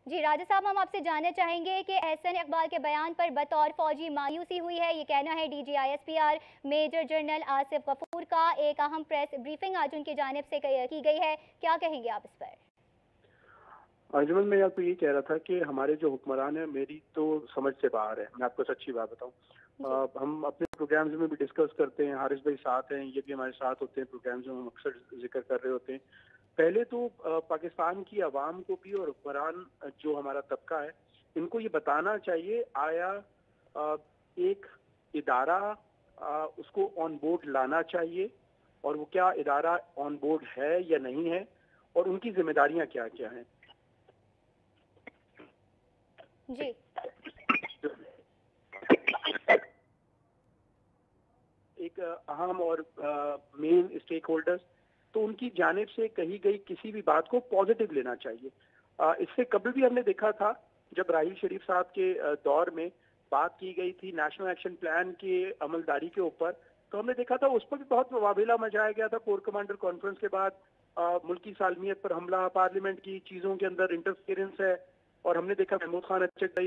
जी राजा साहब, हम आपसे जानना चाहेंगे कि एहसन इकबाल के बयान पर बतौर फौजी मायूसी हुई है। ये कहना है DGISPR major general Asif Ghafoor का। एक अहम प्रेस ब्रीफिंग आज उनकी जानिब से की गई है, क्या कहेंगे आप इस पर? अंजुमन, मैं आपको ये कह रहा था कि हमारे जो हुक्मरान है मेरी तो समझ से बाहर है। मैं आपको सच्ची बात बताऊं, हम अपने प्रोग्राम्स में भी डिस्कस करते हैं, हारिस भाई साथ हैं, ये भी हमारे साथ होते हैं प्रोग्राम्स में, हम अक्सर जिक्र कर रहे होते हैं। पहले तो पाकिस्तान की आवाम को भी और हुक्मरान जो हमारा तबका है, इनको ये बताना चाहिए आया एक इदारा उसको ऑन बोर्ड लाना चाहिए, और वो क्या इदारा ऑन बोर्ड है या नहीं है, और उनकी जिम्मेदारियां क्या क्या हैं। जी एक अहम और मेन स्टेक होल्डर्स, तो उनकी जानिब से कही गई किसी भी बात को पॉजिटिव लेना चाहिए। इससे कभी भी हमने देखा था जब राहील शरीफ साहब के दौर में बात की गई थी नेशनल एक्शन प्लान की अमलदारी के ऊपर, तो हमने देखा था उस पर भी बहुत वावेला मचाया गया था। कोर कमांडर कॉन्फ्रेंस के बाद मुल्की सालमियत पर हमला, पार्लियामेंट की चीजों के अंदर इंटरफेरेंस है, और हमने देखा महमूद खान अच्छे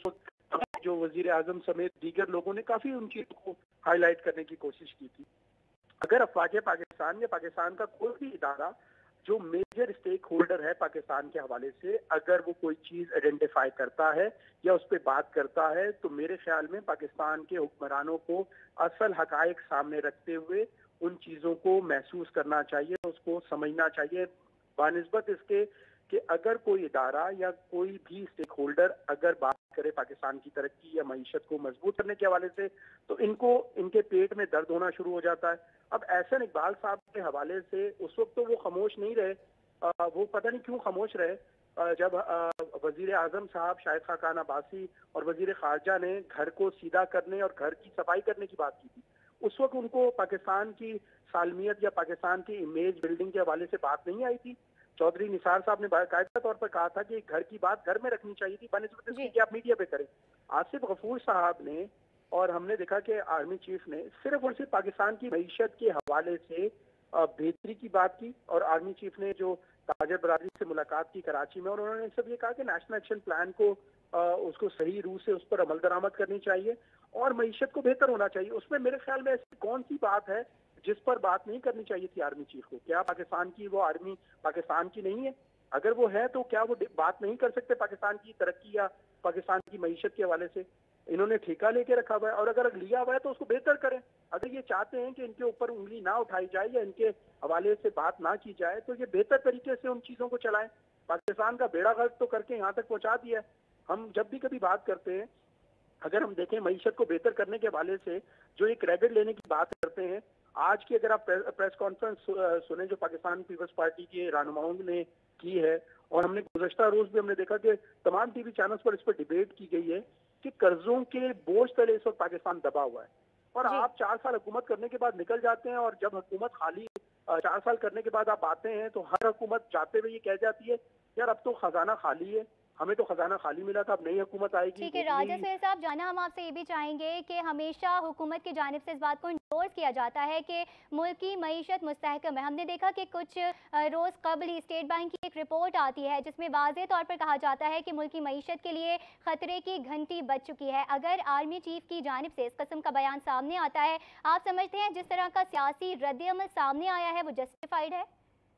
जो वजीर आजम समेत दीगर लोगों ने काफी उन चीजों को हाईलाइट करने की कोशिश की थी। अगर अफवाज पाकिस्तान या पाकिस्तान का कोई भी इदारा जो मेजर स्टेक होल्डर है पाकिस्तान के हवाले से, अगर वो कोई चीज आइडेंटिफाई करता है या उस पर बात करता है, तो मेरे ख्याल में पाकिस्तान के हुक्मरानों को असल हकायक सामने रखते हुए उन चीजों को महसूस करना चाहिए, उसको समझना चाहिए, बानिस्बत इसके कि अगर कोई इदारा या कोई भी स्टेक होल्डर अगर बात करे पाकिस्तान की तरक्की या मईशत को मजबूत करने के हवाले से, तो इनके पेट में दर्द होना शुरू हो जाता है। अब एहसन इकबाल साहब के हवाले से उस वक्त तो वो खामोश नहीं रहे, वो पता नहीं क्यों खामोश रहे, जब वजीर आजम साहब शाहिद खाकान अब्बासी और वजीर खारजा ने घर को सीधा करने और घर की सफाई करने की बात की थी, उस वक्त उनको पाकिस्तान की सालमियत या पाकिस्तान की इमेज बिल्डिंग के हवाले से बात नहीं आई थी। चौधरी निसार साहब ने बाकायदा तौर पर कहा था कि घर की बात घर में रखनी चाहिए थी, बनिस्बत इसकी कि आप मीडिया पे करें। आसिफ गफूर साहब ने, और हमने देखा कि आर्मी चीफ ने सिर्फ और सिर्फ पाकिस्तान की मईशत के हवाले से बेहतरी की बात की, और आर्मी चीफ ने जो ताजर बरादरी से मुलाकात की कराची में, और उन्होंने सब ये कहा कि नेशनल एक्शन प्लान को उसको सही रूह से उस पर अमल दरामद करनी चाहिए और मईशत को बेहतर होना चाहिए। उसमें मेरे ख्याल में ऐसी कौन सी बात है जिस पर बात नहीं करनी चाहिए थी आर्मी चीफ को? क्या पाकिस्तान की वो आर्मी पाकिस्तान की नहीं है? अगर वो है तो क्या वो बात नहीं कर सकते पाकिस्तान की तरक्की या पाकिस्तान की मईशत के हवाले से? इन्होंने ठेका लेके रखा हुआ है, और अगर लिया हुआ है तो उसको बेहतर करें। अगर ये चाहते हैं कि इनके ऊपर उंगली ना उठाई जाए या इनके हवाले से बात ना की जाए, तो ये बेहतर तरीके से उन चीजों को चलाएं। पाकिस्तान का बेड़ा गर्क तो करके यहाँ तक पहुंचा दिया है। हम जब भी कभी बात करते हैं, अगर हम देखें मईशत को बेहतर करने के हवाले से जो एक क्रेडिट लेने की बात करते हैं, आज की अगर आप प्रेस कॉन्फ्रेंस सुने जो पाकिस्तान पीपल्स पार्टी के रहनुमाओं ने की है, और हमने गुज़श्ता रोज भी हमने देखा कि तमाम टीवी चैनल्स पर इस पर डिबेट की गई है कि कर्जों के बोझ तले इस वक्त पाकिस्तान दबा हुआ है, और आप 4 साल हुकूमत करने के बाद निकल जाते हैं, और जब हुकूमत खाली 4 साल करने के बाद आप आते हैं तो हर हुकूमत जाते हुए ये कह जाती है यार अब तो खजाना खाली है, हमें तो खजाना खाली मिला था, अब नई हुकूमत आएगी। ठीक है राजा सुहेल साहब, जाना हम आपसे ये भी चाहेंगे कि हमेशा हुकूमत की जानिब से इस बात को इंडोर्स किया जाता है कि मुल्क की मईशत मुस्तहकम है। हमने देखा कि कुछ रोज़ कबल ही स्टेट बैंक की एक रिपोर्ट आती है जिसमें वाज़ेह तौर पर कहा जाता है कि मुल्क की मईशत के लिए खतरे की घंटी बज चुकी है। अगर आर्मी चीफ की जानिब से इस किस्म का बयान सामने आता है, आप समझते हैं जिस तरह का सियासी रद्द-ए-अमल सामने आया है वो जस्टिफाइड है?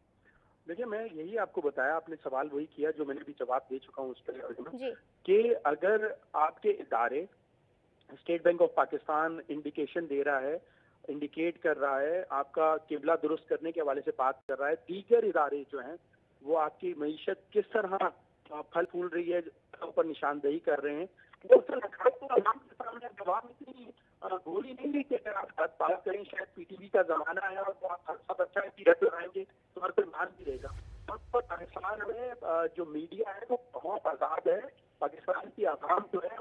देखिए, मैं यही आपको बताया, आपने सवाल वही किया जो मैंने भी जवाब दे चुका हूँ उस पर, कि अगर आपके इदारे, State Bank of Pakistan indication दे रहा है, इंडिकेट कर रहा है, आपका किबला दुरुस्त करने के हवाले से बात कर रहा है, दीगर इदारे जो हैं वो आपकी मईशत किस तरह फल फूल रही है ऊपर निशानदेही कर रहे हैं, वो सामने जवाब इतनी गोली नहीं दी कि अगर आप बात करें शायद पीटीवी का जमाना है और तो आप सब अच्छा की रद्द लगाएंगे तो हर कोई मान भी देगा। और पाकिस्तान में जो मीडिया है वो बहुत आजाद है, पाकिस्तान की आवाम जो है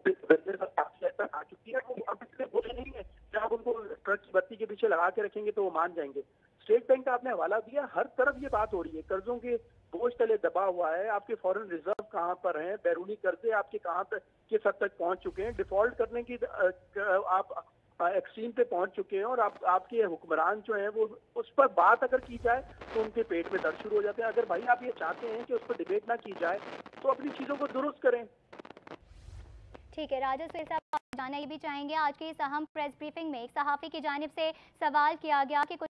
काफी हद तक आ चुकी है, वो अब इसलिए बोले नहीं है कि आप उनको ट्रक की बत्ती के पीछे लगा के रखेंगे तो वो मान जाएंगे। स्टेट बैंक का आपने हवाला दिया, हर तरफ ये बात हो रही है, कर्जों के बोझ तले दबा हुआ है, आपके फॉरेन रिजर्व कहाँ पर हैं, बैरूनी कर्जे आपके कहाँ तक किस हद तक पहुंच चुके हैं, डिफॉल्ट करने की आप ایکسٹریم پہ پہنچ چکے ہیں، اور آپ کے حکمران جو ہیں وہ اس پر بات اگر کی جائے تو ان کے پیٹ میں درد شروع ہو جاتے ہیں. اگر بھائی آپ یہ چاہتے ہیں کہ اس پر ڈبیٹ نہ کی جائے تو اپنی چیزوں کو درست کریں. ٹھیک ہے راجہ سہیل صاحب، آپ جاننا یہ بھی چاہیں گے آج کی اس اہم پریس بریفنگ میں ایک صحافی کی جانب سے سوال کیا گیا کہ کچھ